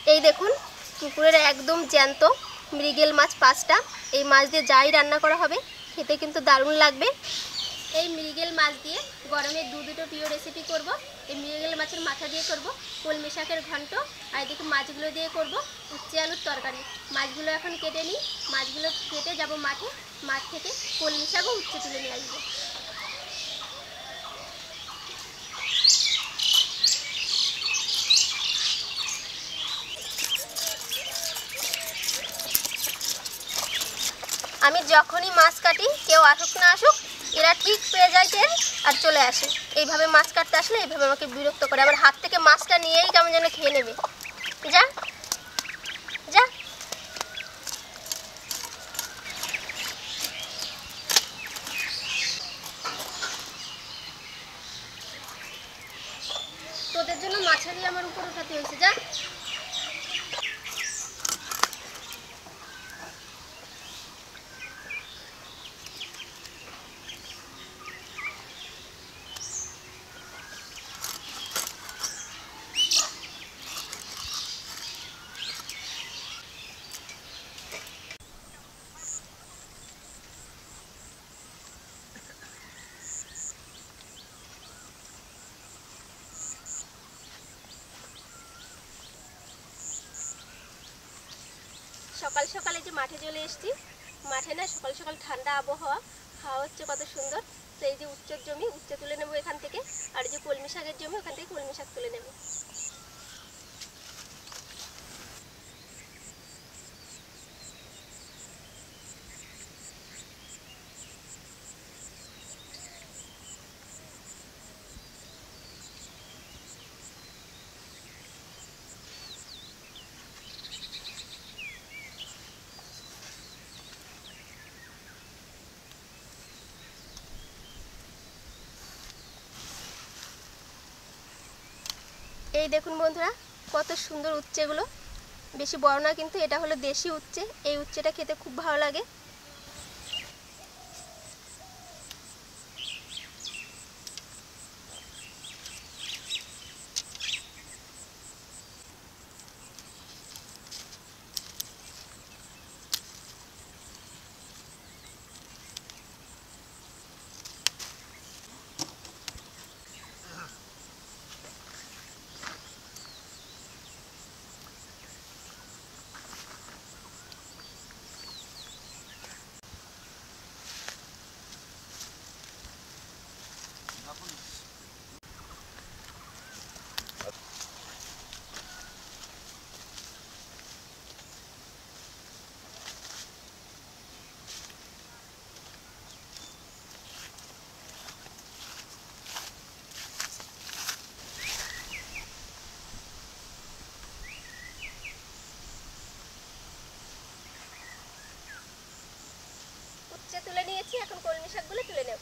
এই দেখুন পুকুরের একদম জ্যান্ত মৃগেল মাছ 5টা। এই মাছ দিয়ে যাই রান্না করা হবে খেতে কিন্তু দারুণ লাগবে। এই মৃগেল মাছ দিয়ে গরমে দুটো প্রিয় রেসিপি করব। এই মৃগেল মাছের মাথা দিয়ে করব কলমি শাকের ঘন্ট, আর এদিকে মাছগুলো দিয়ে করব উচ্ছে আলুর তরকারি। মাছগুলো এখন কেটে নিই, মাছগুলো কেটে যাব মাঠে, মাঠ থেকে কলমি শাক ও উচ্ছে তুলে নিয়ে আসবো। আমি যখনই মাছ কাটি কেউ আসুক না আসুক এরা ঠিক পেয়ে যায় টের আর চলে আসে। এইভাবে মাছ কাটতে আসলে এইভাবে আমাকে বিরক্ত করে, আবার হাত থেকে মাছটা নিয়েই কেমন যেন খেয়ে নেবে। যা যা। তোদের জন্য মাছেরই আমার উপর উঠাতে হয়েছে। যা। সকাল সকালে যে মাঠে চলে এসেছি, মাঠে না সকাল সকাল ঠান্ডা আবহাওয়া, হাওয়া হচ্ছে কত সুন্দর। তো এই যে উচ্চের জমি, উচ্ছে তুলে নেবো এখান থেকে, আর এই যে কলমি শাকের জমি, ওখান থেকে কলমি শাক তুলে নেবো। এই দেখুন বন্ধুরা কত সুন্দর উচ্ছেগুলো, বেশি বড় না কিন্তু এটা হলো দেশি উচ্ছে। এই উচ্ছেটা খেতে খুব ভালো লাগে। উচ্ছে তুলে নিয়েছি, এখন কলমি শাকগুলো তুলে নেব।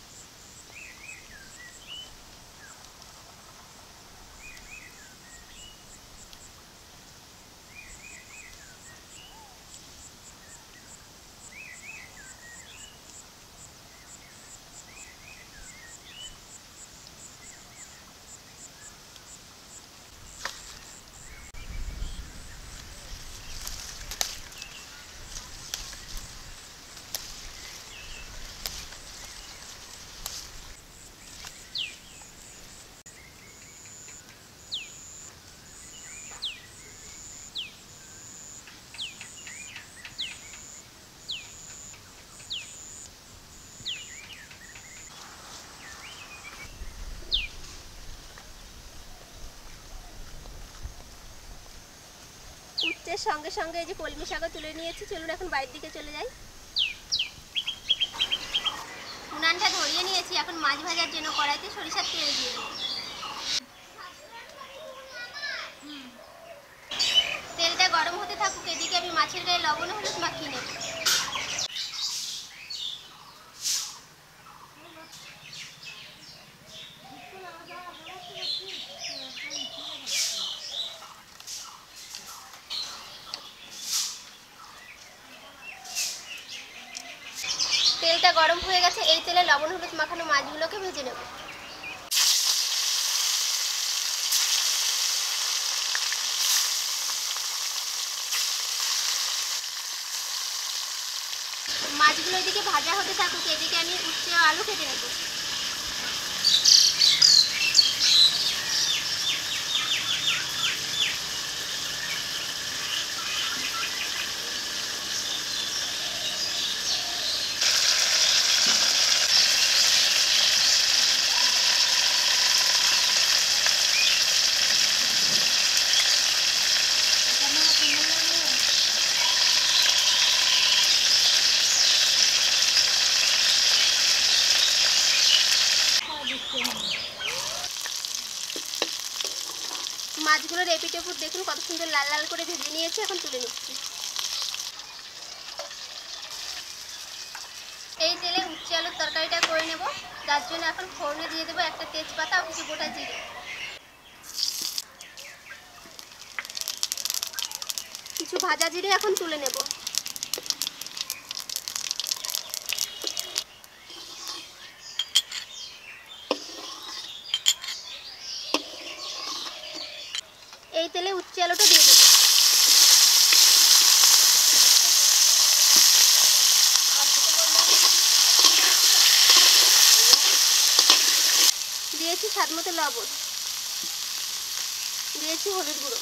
উচ্ছের সঙ্গে সঙ্গে এই যে কলমি শাকও তুলে নিয়েছি। চলুন এখন বাইরের দিকে চলে যাই। উনানটা ধরিয়ে নিয়েছি, এখন মাছ ভাজার জন্য কড়াইতে সরিষার তেল দিয়ে দেবো। তেলটা গরম হতে থাকুক, এদিকে আমি মাছের গায়ে লবণ ও হলুদ মাখিয়ে নেব। তেলটা গরম হয়ে গেছে, এই তেলে লবণ হলুদ মাখানো মাছগুলোকে ভেজে নেব। মাছগুলো এদিকে ভাজা হতে থাকুক, এদিকে আমি উচ্ছে ও আলু কেটে নেব। মাছগুলোর এপিট ওপিট দেখুন কত সুন্দর লাল লাল করে ভেজে নিয়েছি, এখন তুলে নিচ্ছি। এই তেলে উচ্ছে আলুর তরকারিটা করে নেব, যার জন্য এখন ফোড়নে দিয়ে দেবো একটা তেজপাতা ও কিছু গোটা জিরে। কিছু ভাজা জিরে এখন তুলে নেব। এই তেলে উচ্ছে আলুটা দিয়ে দেবো। দিয়েছি স্বাদ মতো লবণ, দিয়েছি হলুদ গুঁড়ো,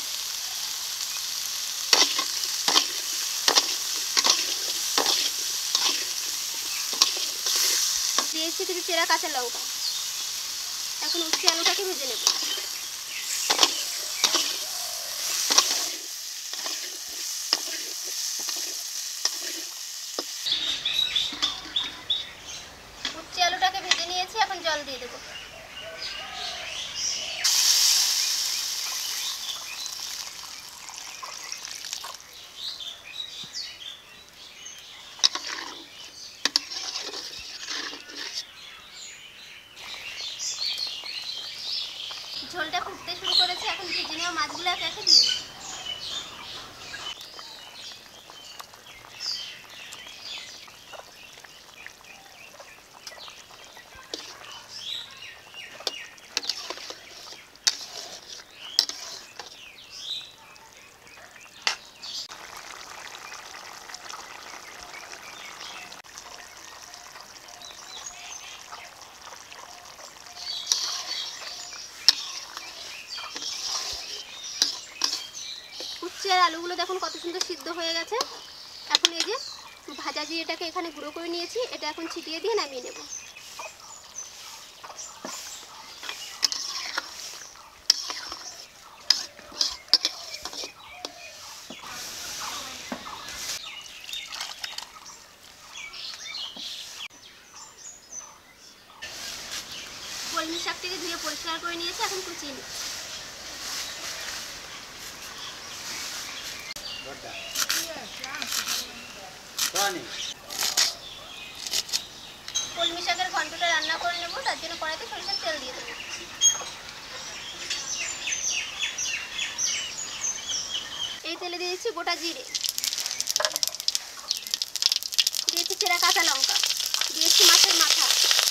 দিয়েছি কিছু চেরা কাঁচা লঙ্কা। এখন উচ্ছে আলুটাকে ভেজে নেব। উচ্ছে আলুটাকে ভেজে নিয়েছি, এখন জল দিয়ে দেবো। ঝোলটা ফুটতে শুরু করেছে, এখন ভেজে নেওয়া মাছগুলো একে একে দিয়ে দেবো। উচ্ছে আর আলুগুলো দেখুন কত সুন্দর সিদ্ধ হয়ে গেছে। এখন এই যে ভাজা জিরেটাকে এখানে গুঁড়ো করে নিয়েছি, এটা এখন ছিটিয়ে দিয়ে নামিয়ে নেব। কলমি শাকটাকে ধুয়ে পরিষ্কার করে নিয়েছি, এখন কুচিয়ে নিচ্ছি। কলমি শাকের ঘন্টটা রান্না করে নেব, তার জন্য কড়াইতে সরিষার তেল দিয়ে দেবো। এই তেলে দিয়েছি গোটা জিরে, দিয়েছি চেরা কাঁচা লঙ্কা, দিয়েছি মাছের মাথা,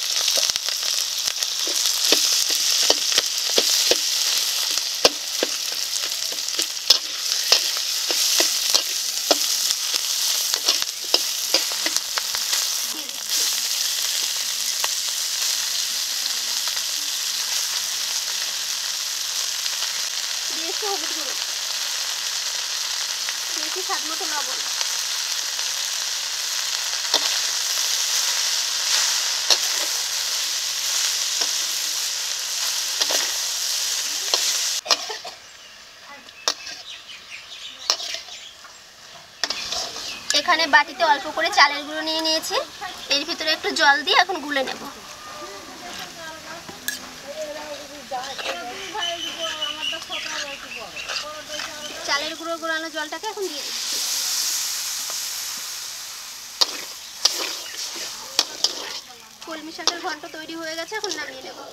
দিয়েছি হলুদ গুঁড়ো, দিয়েছি স্বাদ মতো লবণ। এখানে বাটিতে অল্প করে চালের গুঁড়ো নিয়ে নিয়েছি, এর ভিতরে একটু জল দিয়ে এখন গুলে নেব। চালের গুঁড়ো গোলানো জলটাকে এখন দিয়ে দিচ্ছি। কলমি শাকের ঘন্ট তৈরি হয়ে গেছে, এখন নামিয়ে নেব।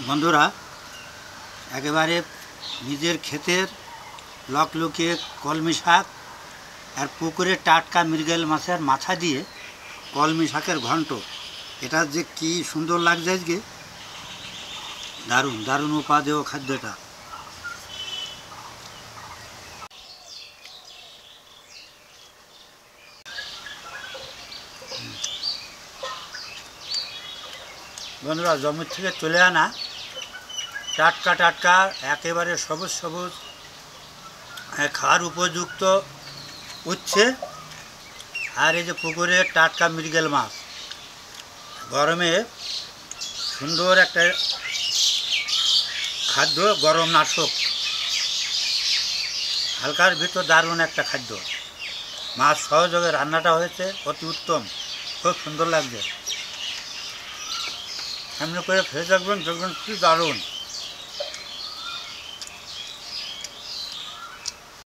বন্ধুরা, একেবারে নিজের ক্ষেতের লকলকে কলমি শাক আর পুকুরে টাটকা মৃগেল মাছের মাথা দিয়ে কলমি শাকের ঘন্ট, এটা যে কি সুন্দর লাগছে আজকে, দারুণ দারুণ উপাদেয় খাদ্যটা। বন্ধুরা, জমি থেকে চলে আনা টাটকা টাটকা একেবারে সবুজ সবুজ খাওয়ার উপযুক্ত উচ্ছে, আর এই যে পুকুরে টাটকা মৃগেল মাছ, গরমে সুন্দর একটা খাদ্য, গরম নাশক, হালকার ভিতর দারুণ একটা খাদ্য। মাছ সহযোগে রান্নাটা হয়েছে অতি উত্তম, খুব সুন্দর লাগছে। সামনে করে খেয়ে দেখবেন, দেখবেন কি দারুণ।